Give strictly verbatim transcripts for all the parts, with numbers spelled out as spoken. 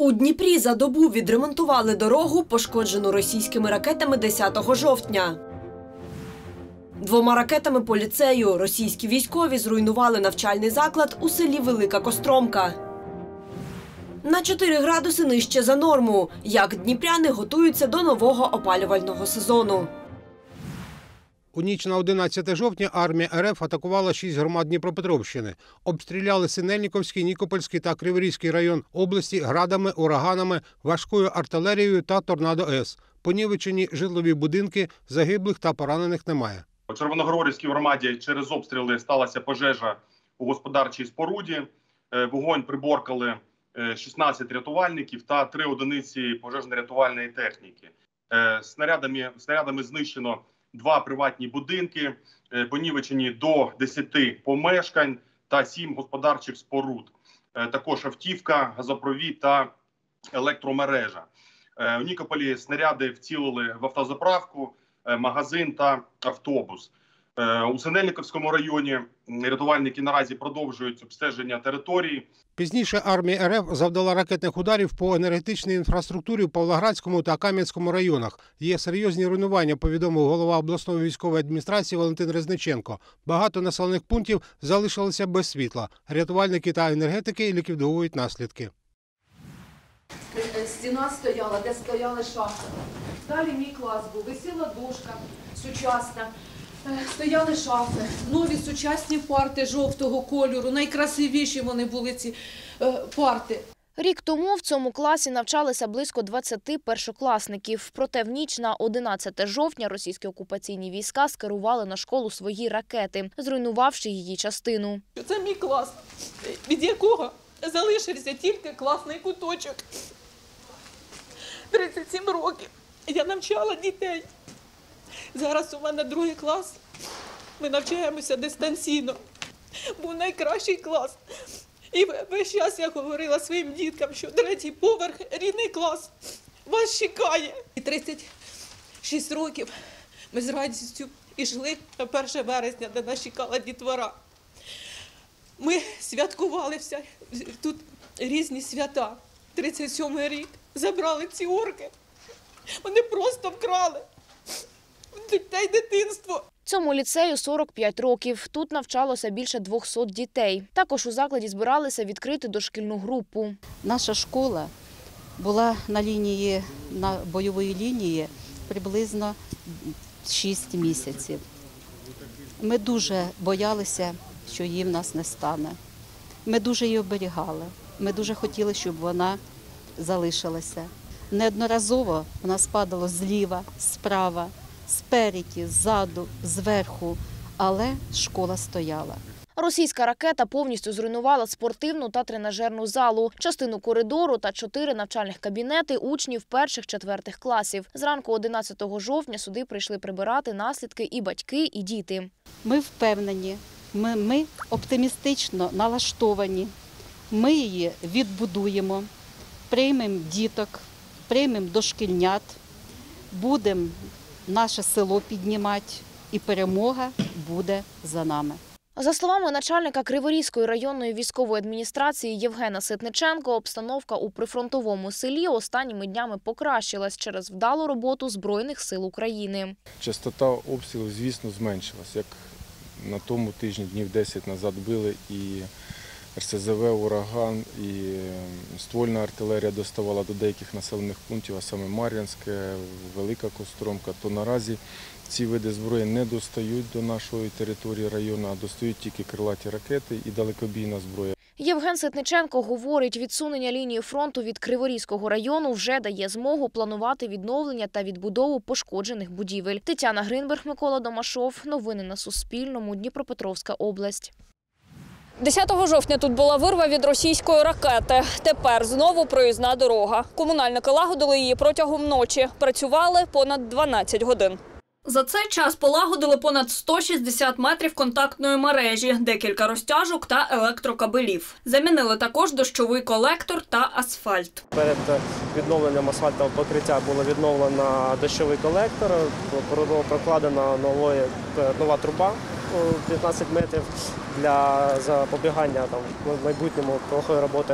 У Дніпрі за добу відремонтували дорогу, пошкоджену російськими ракетами десятого жовтня. Двома ракетами по ліцею російські військові зруйнували навчальний заклад у селі Велика Костромка. На чотири градуси нижче за норму. Як дніпряни готуються до нового опалювального сезону. У ніч на одинадцяте жовтня армія РФ атакувала шість громад Дніпропетровщини. Обстріляли Синельниківський, Нікопольський та Криворізький район області градами, ураганами, важкою артилерією та торнадо-С. Понівечені житлові будинки, загиблих та поранених немає. У Червоногродівській громаді через обстріли сталася пожежа у господарчій споруді. Вогонь приборкали шістнадцять рятувальників та три одиниці пожежно-рятувальної техніки. Снарядами, снарядами знищено два приватні будинки, понівечені до десяти помешкань та сім господарчих споруд. Також автівка, газопровід та електромережа. У Нікополі снаряди вцілили в автозаправку, магазин та автобус. У Синельниківському районі рятувальники наразі продовжують обстеження території. Пізніше армія РФ завдала ракетних ударів по енергетичній інфраструктурі в Павлоградському та Кам'янському районах. Є серйозні руйнування, повідомив голова обласної військової адміністрації Валентин Резниченко. Багато населених пунктів залишилися без світла. Рятувальники та енергетики ліквідовують наслідки. Стіна стояла, де стояли шафи. Далі мій клас був, висіла дошка сучасна. Стояли шафи, нові сучасні парти жовтого кольору, найкрасивіші вони були ці парти. Рік тому в цьому класі навчалися близько двадцяти першокласників. Проте в ніч на одинадцяте жовтня російські окупаційні війська скерували на школу свої ракети, зруйнувавши її частину. Це мій клас, від якого залишився тільки класний куточок. тридцять сім років я навчала дітей. Зараз у мене другий клас, ми навчаємося дистанційно. Був найкращий клас. І весь час я говорила своїм діткам, що третій поверх, рідний клас, вас чекає. І тридцять шість років ми з радістю йшли на перше вересня, де нас чекала дітвора. Ми святкували всі, тут різні свята. тридцять сьомий рік забрали ці орки. Вони просто вкрали дітей дитинство. Цьому ліцею сорок п'ять років. Тут навчалося більше двохсот дітей. Також у закладі збиралися відкрити дошкільну групу. Наша школа була на лінії, на бойовій лінії приблизно шість місяців. Ми дуже боялися, що її в нас не стане. Ми дуже її оберігали. Ми дуже хотіли, щоб вона залишилася. Неодноразово вона спадала зліва, справа, спереді, ззаду, зверху, але школа стояла. Російська ракета повністю зруйнувала спортивну та тренажерну залу, частину коридору та чотири навчальних кабінети учнів перших-четвертих класів. Зранку одинадцятого жовтня сюди прийшли прибирати наслідки і батьки, і діти. Ми впевнені, ми, ми оптимістично налаштовані, ми її відбудуємо, приймемо діток, приймемо дошкільнят, будемо наше село піднімати, і перемога буде за нами. За словами начальника Криворізької районної військової адміністрації Євгена Ситниченко, обстановка у прифронтовому селі останніми днями покращилась через вдалу роботу Збройних сил України. Частота обстрілів, звісно, зменшилась. Як на тому тижні, днів десять назад били і Ер Ес Зе Ве, ураган, і ствольна артилерія доставала до деяких населених пунктів, а саме Мар'янське, Велика Костромка, то наразі ці види зброї не достають до нашої території району, а достають тільки крилаті ракети і далекобійна зброя. Євген Ситниченко говорить, відсунення лінії фронту від Криворізького району вже дає змогу планувати відновлення та відбудову пошкоджених будівель. Тетяна Гринберг, Микола Домашов. Новини на Суспільному. Дніпропетровська область. десятого жовтня тут була вирва від російської ракети. Тепер знову проїзна дорога. Комунальники лагодили її протягом ночі. Працювали понад дванадцять годин. За цей час полагодили понад сто шістдесят метрів контактної мережі, декілька розтяжок та електрокабелів. Замінили також дощовий колектор та асфальт. Перед відновленням асфальтового покриття було відновлено дощовий колектор, прокладена нової, нова труба п'ятнадцять метрів для запобігання там, в майбутньому плохої роботи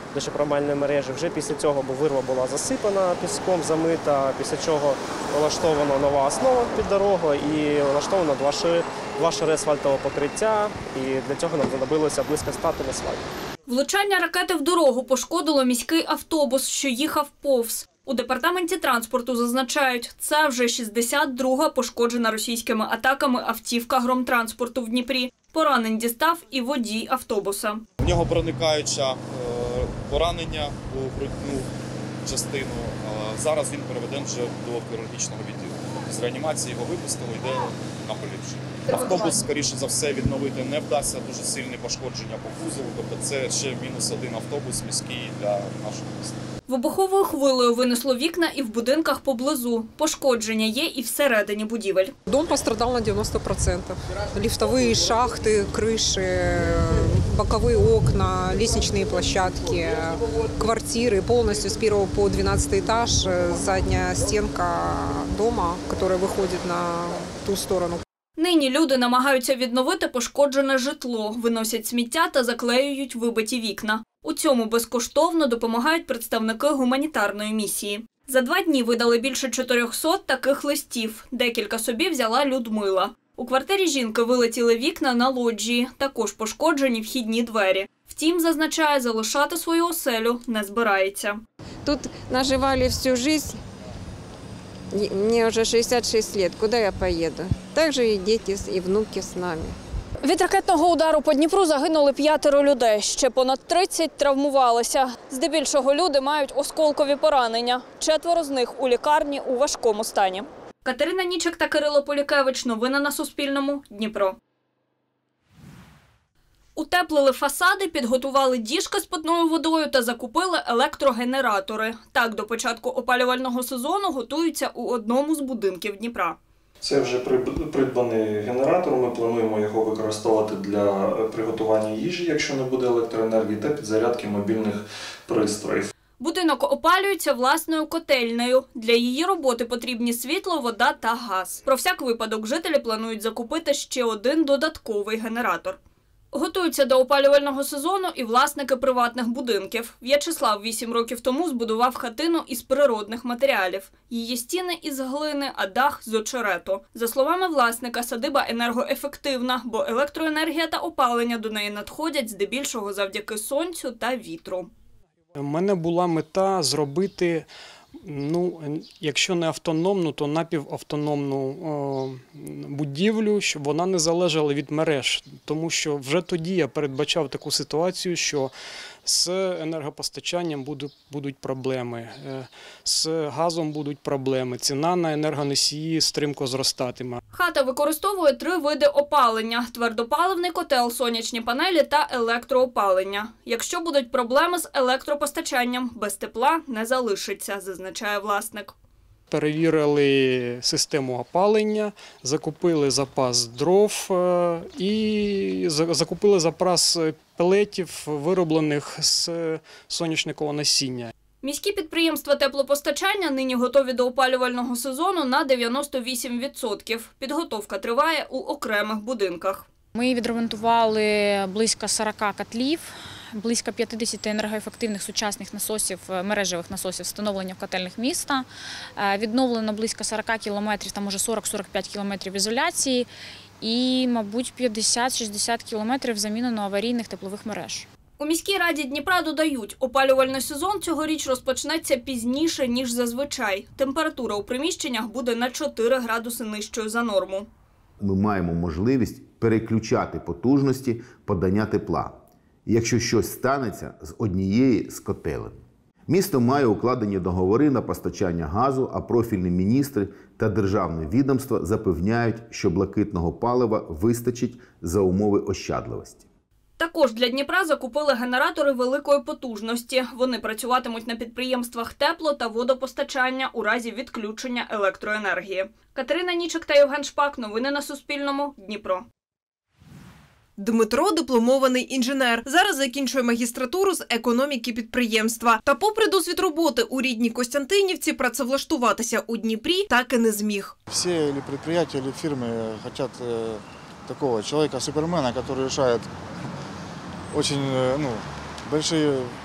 дощопромивальної мережі. Вже після цього вирва була засипана піском, замита, після чого влаштована нова основа під дорогу і влаштовано два шари, два шари асфальтового покриття. І для цього нам знадобилося близько ста тонн асфальту. Влучання ракети в дорогу пошкодило міський автобус, що їхав повз. У департаменті транспорту зазначають, це вже шістдесят друга пошкоджена російськими атаками автівка громтранспорту в Дніпрі. Поранень дістав і водій автобуса. В нього проникаюча поранення у грудну частину. Зараз він переведений вже до хірургічного відділу. З реанімації його випустили, йде на поліпшення. Автобус, скоріше за все, відновити не вдасться, дуже сильні пошкодження по кузову. Тобто це ще мінус один автобус міський для нашого міста. Вибуховою хвилею винесло вікна і в будинках поблизу. Пошкодження є і всередині будівель. Дом пострадал на девяносто процентов. Лифтовые шахты, крыши, боковые окна, лестничные площадки, квартиры полностью с первого по двенадцатый этаж, задняя стенка дома, которая выходит на ту сторону. Нині люди намагаються відновити пошкоджене житло, виносять сміття та заклеюють вибиті вікна. У цьому безкоштовно допомагають представники гуманітарної місії. За два дні видали більше чотирьохсот таких листів. Декілька собі взяла Людмила. У квартирі жінки вилетіли вікна на лоджії, також пошкоджені вхідні двері. Втім, зазначає, залишати свою оселю не збирається. Тут наживали всю життя. Мені вже шістдесят шість років. Куди я поїду? Так же і діти, і внуки з нами. Від ракетного удару по Дніпру загинули п'ятеро людей. Ще понад тридцять травмувалися. Здебільшого люди мають осколкові поранення. Четверо з них у лікарні у важкому стані. Катерина Нічик та Кирило Полікевич. Новини на Суспільному. Дніпро. Утеплили фасади, підготували діжки з питною водою та закупили електрогенератори. Так, до початку опалювального сезону готуються у одному з будинків Дніпра. Це вже придбаний генератор, ми плануємо його використовувати для приготування їжі, якщо не буде електроенергії, та підзарядки мобільних пристроїв. Будинок опалюється власною котельнею. Для її роботи потрібні світло, вода та газ. Про всяк випадок жителі планують закупити ще один додатковий генератор. Готуються до опалювального сезону і власники приватних будинків. В'ячеслав вісім років тому збудував хатину із природних матеріалів. Її стіни із глини, а дах з очерету. За словами власника, садиба енергоефективна, бо електроенергія та опалення до неї надходять здебільшого завдяки сонцю та вітру. У мене була мета зробити, ну, якщо не автономну, то напівавтономну о, будівлю, щоб вона не залежала від мереж. Тому що вже тоді я передбачав таку ситуацію, що з енергопостачанням будуть, будуть проблеми, з газом будуть проблеми, ціна на енергоносії стрімко зростатиме. Хата використовує три види опалення – твердопаливний котел, сонячні панелі та електроопалення. Якщо будуть проблеми з електропостачанням, без тепла не залишиться, зазначає власник. Перевірили систему опалення, закупили запас дров і закупили запас пелетів, вироблених з соняшникового насіння. Міські підприємства теплопостачання нині готові до опалювального сезону на дев'яносто вісім відсотків. Підготовка триває у окремих будинках. Ми відремонтували близько сорока котлів, близько п'ятдесят енергоефективних сучасних насосів, мережевих насосів встановлення в котельних міста. Відновлено близько сорока кілометрів, там може сорок - сорок п'ять кілометрів ізоляції і, мабуть, п'ятдесят - шістдесят кілометрів замінено аварійних теплових мереж. У міській раді Дніпра додають, опалювальний сезон цьогоріч розпочнеться пізніше, ніж зазвичай. Температура у приміщеннях буде на чотири градуси нижчою за норму. Ми маємо можливість переключати потужності подання тепла, якщо щось станеться з однієї з котелень. Місто має укладені договори на постачання газу, а профільні міністри та державне відомство запевняють, що блакитного палива вистачить за умови ощадливості. Також для Дніпра закупили генератори великої потужності. Вони працюватимуть на підприємствах тепло- та водопостачання у разі відключення електроенергії. Катерина Нічик та Євген Шпак. Новини на Суспільному. Дніпро. Дмитро – дипломований інженер. Зараз закінчує магістратуру з економіки підприємства. Та попри досвід роботи у рідній Костянтинівці, працевлаштуватися у Дніпрі так і не зміг. Всі или підприємства, или фірми хочуть такого чоловіка-супермена, який вирішує очень ну, большие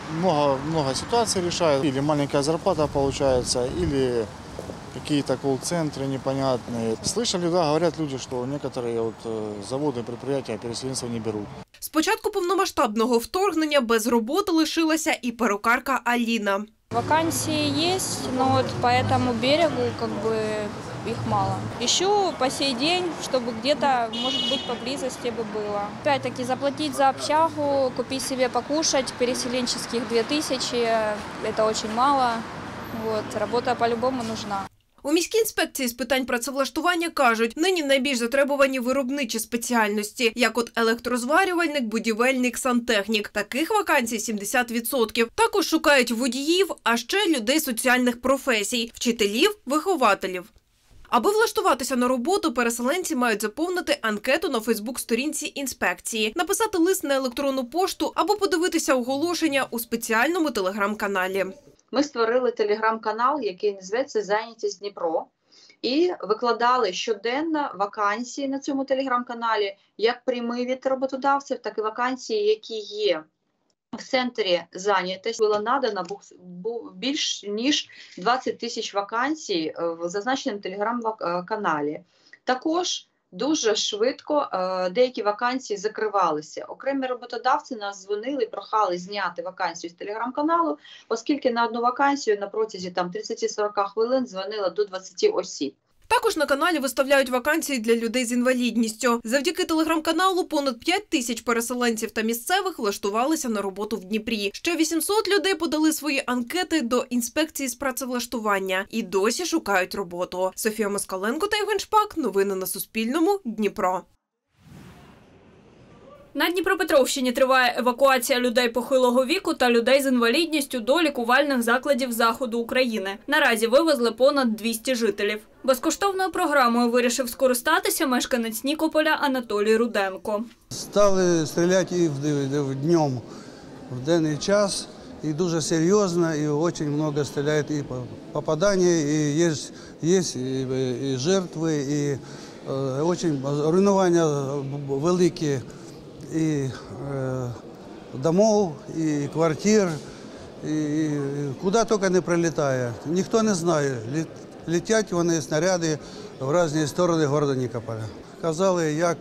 много, много ситуаций решают. Или маленькая зарплата получается, или какие-то колл-центры непонятные. Слышали, да, говорят люди, что некоторые вот заводы, предприятия переселенцев не берут. З початку повномасштабного вторгнення без роботи лишилася і перукарка Аліна. Вакансии есть, но вот по этому берегу как бы их мало. Ищу по сей день, чтобы где-то, может быть, поблизости бы было. Опять-таки заплатить за общагу, купить себе покушать, переселенческих две тысячи, это очень мало. Вот, работа по-любому нужна. У міській інспекції з питань працевлаштування кажуть, нині найбільш затребувані виробничі спеціальності, як от електрозварювальник, будівельник, сантехнік. Таких вакансій сімдесят відсотків. Також шукають водіїв, а ще людей соціальних професій – вчителів, вихователів. Аби влаштуватися на роботу, переселенці мають заповнити анкету на фейсбук-сторінці інспекції, написати лист на електронну пошту або подивитися оголошення у спеціальному телеграм-каналі. Ми створили телеграм-канал, який називається «Зайнятість Дніпро», і викладали щоденно вакансії на цьому телеграм-каналі, як прямі від роботодавців, так і вакансії, які є в центрі зайнятості. Було надано більш ніж двадцять тисяч вакансій в зазначеному телеграм-каналі. Також дуже швидко деякі вакансії закривалися. Окремі роботодавці нас дзвонили і прохали зняти вакансію з телеграм-каналу, оскільки на одну вакансію на протязі тридцять-сорок хвилин дзвонило до двадцяти осіб. Також на каналі виставляють вакансії для людей з інвалідністю. Завдяки телеграм-каналу понад п'ять тисяч переселенців та місцевих влаштувалися на роботу в Дніпрі. Ще вісімсот людей подали свої анкети до інспекції з працевлаштування і досі шукають роботу. Софія Москаленко та Євген Шпак. Новини на Суспільному. Дніпро. На Дніпропетровщині триває евакуація людей похилого віку та людей з інвалідністю до лікувальних закладів Заходу України. Наразі вивезли понад двісті жителів. Безкоштовною програмою вирішив скористатися мешканець Нікополя Анатолій Руденко. Стали стріляти і днем, в денний час, і дуже серйозно, і дуже багато стріляють і попадання, і є, є і жертви, і дуже руйнування великі. І е, домов, і квартир, і, і куди тільки не прилітає. Ніхто не знає. Летять вони снаряди в різні сторони міста Нікополя. Казали, як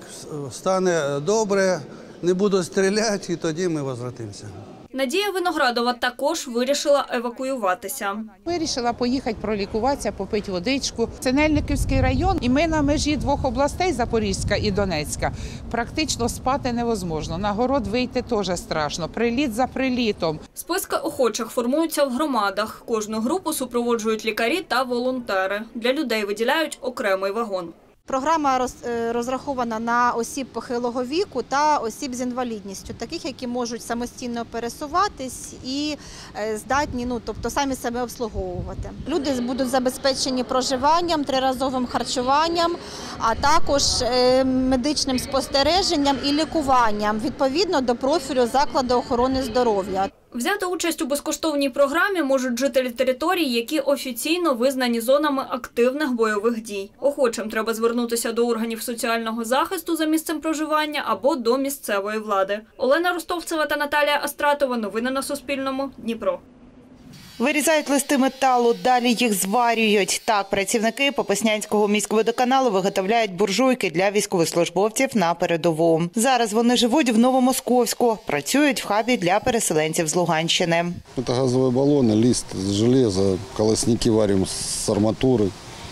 стане добре, не буду стріляти, і тоді ми повернемося. Надія Виноградова також вирішила евакуюватися. Вирішила поїхати пролікуватися, попити водичку. Це Нельниківський район, і ми на межі двох областей, Запорізька і Донецька. Практично спати невозможно. На город вийти теж страшно. Приліт за прилітом. Списки охочих формуються в громадах. Кожну групу супроводжують лікарі та волонтери. Для людей виділяють окремий вагон. Програма розрахована на осіб похилого віку та осіб з інвалідністю, таких, які можуть самостійно пересуватись і здатні, ну, тобто самі себе обслуговувати. Люди будуть забезпечені проживанням, триразовим харчуванням, а також медичним спостереженням і лікуванням відповідно до профілю закладу охорони здоров'я. Взяти участь у безкоштовній програмі можуть жителі територій, які офіційно визнані зонами активних бойових дій. Охочим треба звернутися до органів соціального захисту за місцем проживання або до місцевої влади. Олена Ростовцева та Наталія Астратова. Новини на Суспільному. Дніпро. Вирізають листи металу, далі їх зварюють. Так, працівники Попаснянського міськводоканалу виготовляють буржуйки для військовослужбовців на передову. Зараз вони живуть в Новомосковську, працюють в хабі для переселенців з Луганщини. Це газові балони, лист з железа, колосники варимо з арматури.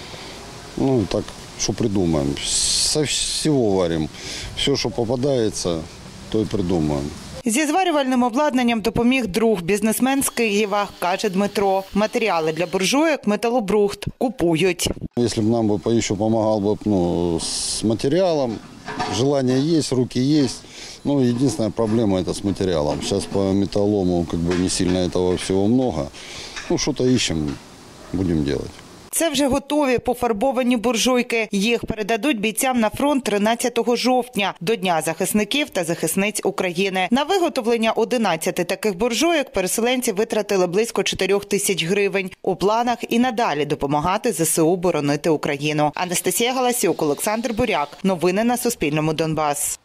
Ну, так, що придумаємо. З всього варимо. Все, що попадається, то й придумаємо. Зі зварювальним обладнанням допоміг друг, бізнесмен з Києва, каже Дмитро. Матеріали для буржуйок металобрухт купують. Якщо б нам би ще допомагав би, ну, з матеріалом, бажання є, руки є. Ну, єдина проблема – це з матеріалом. Зараз по металлому как бы, не сильно цього всього багато. Ну, щось іщемо, будемо робити. Це вже готові пофарбовані буржуйки. Їх передадуть бійцям на фронт тринадцятого жовтня, до Дня захисників та захисниць України. На виготовлення одинадцяти таких буржуйок переселенці витратили близько чотирьох тисяч гривень. У планах і надалі допомагати ЗСУ боронити Україну. Анастасія Галасюк, Олександр Буряк. Новини на Суспільному. Донбас.